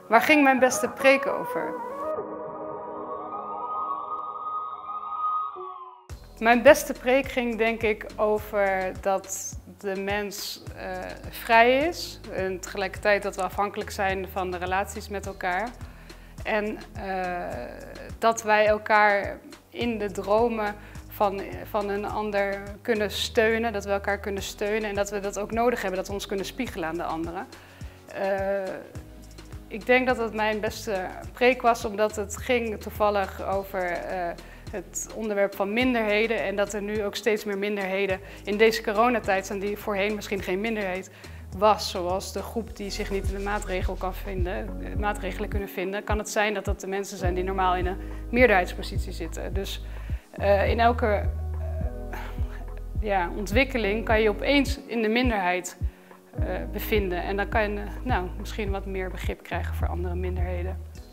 Waar ging mijn beste preek over? Mijn beste preek ging denk ik over dat de mens vrij is en tegelijkertijd dat we afhankelijk zijn van de relaties met elkaar. En dat wij elkaar in de dromen van een ander kunnen steunen, dat we elkaar kunnen steunen en dat we dat ook nodig hebben, dat we ons kunnen spiegelen aan de anderen. Ik denk dat het mijn beste preek was, omdat het ging toevallig over het onderwerp van minderheden en dat er nu ook steeds meer minderheden in deze coronatijd zijn die voorheen misschien geen minderheid was, zoals de groep die zich niet in de maatregelen kunnen vinden. Kan het zijn dat dat de mensen zijn die normaal in een meerderheidspositie zitten. Dus in elke ontwikkeling kan je opeens in de minderheid bevinden en dan kan je misschien wat meer begrip krijgen voor andere minderheden.